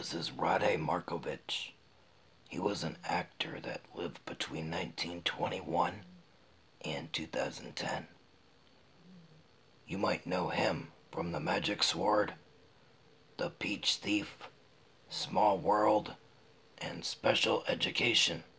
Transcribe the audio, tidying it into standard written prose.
This is Rade Marković. He was an actor that lived between 1921 and 2010. You might know him from The Magic Sword, The Peach Thief, Small World, and Special Education.